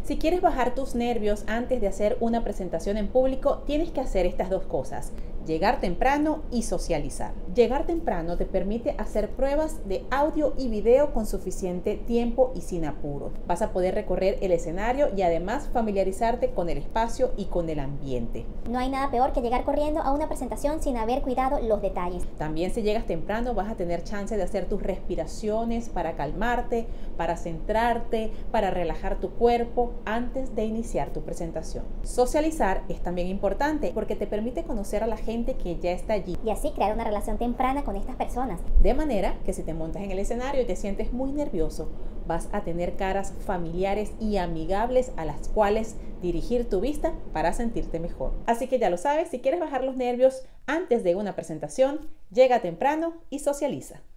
Si quieres bajar tus nervios antes de hacer una presentación en público, tienes que hacer estas dos cosas: llegar temprano y socializar. Llegar temprano te permite hacer pruebas de audio y video con suficiente tiempo y sin apuro. Vas a poder recorrer el escenario y además familiarizarte con el espacio y con el ambiente. No hay nada peor que llegar corriendo a una presentación sin haber cuidado los detalles. También, si llegas temprano, vas a tener chance de hacer tus respiraciones para calmarte, para centrarte, para relajar tu cuerpo antes de iniciar tu presentación. Socializar es también importante porque te permite conocer a la gente que ya está allí Y así crear una relación temprana con estas personas. de manera que si te montas en el escenario y te sientes muy nervioso, vas a tener caras familiares y amigables a las cuales dirigir tu vista para sentirte mejor. Así que ya lo sabes, si quieres bajar los nervios antes de una presentación, llega temprano y socializa.